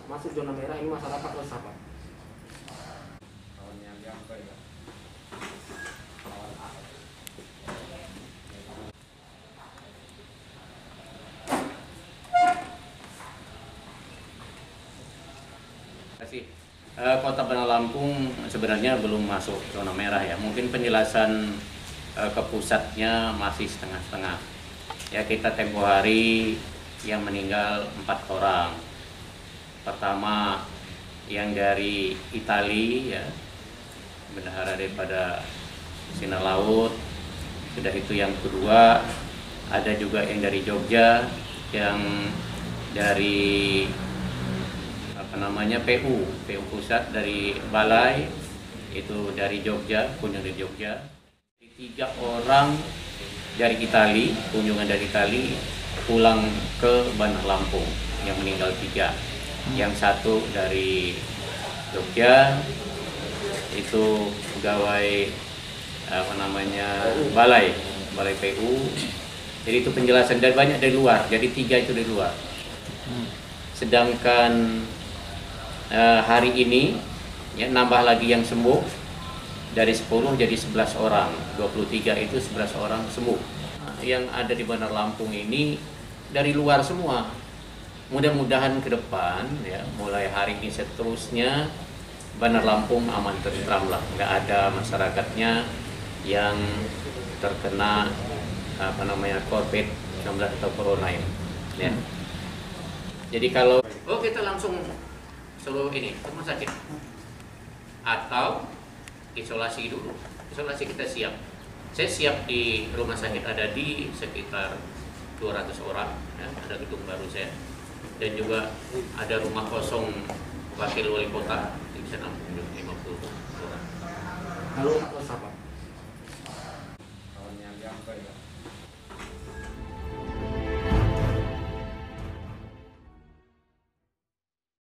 masuk zona merah ini masyarakat resah Pak. Kota Bandar Lampung sebenarnya belum masuk zona merah ya. Mungkin penjelasan ke pusatnya masih setengah-setengah. Ya, kita tempo hari yang meninggal 4 orang. Pertama yang dari Itali ya, bendahara daripada Sinar Laut. Sudah itu yang kedua, ada juga yang dari Jogja, yang dari PU pusat dari Balai, itu dari Jogja, kunjungan dari Jogja. 3 orang dari Itali, kunjungan dari Itali pulang ke Bandar Lampung, yang meninggal 3. Yang 1 dari Jogja, itu pegawai Balai PU. Jadi itu penjelasan, dan banyak dari luar, jadi 3 itu dari luar. Sedangkan hari ini ya, nambah lagi yang sembuh dari 10 jadi 11 orang, 23 itu 11 orang sembuh. Yang ada di Bandar Lampung ini dari luar semua. Mudah-mudahan ke depan ya, mulai hari ini seterusnya Bandar Lampung aman tentram lah, nggak ada masyarakatnya yang terkena COVID-19 atau corona ini. Ya. Jadi kalau kita langsung seluruh ini rumah sakit atau isolasi dulu. Isolasi kita siap. Saya siap di rumah sakit, ada di sekitar 200 orang ya, ada gedung baru saya, dan juga ada rumah kosong wakil wali kota yang bisa nampung 50 orang. Lalu apa? Kawannya yang